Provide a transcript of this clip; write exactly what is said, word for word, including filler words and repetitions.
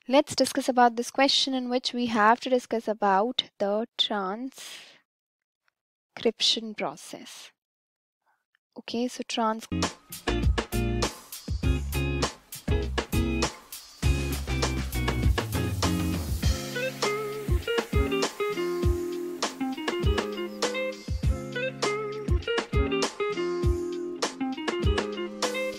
Let's discuss about this question in which we have to discuss about the transcription process. Okay, so trans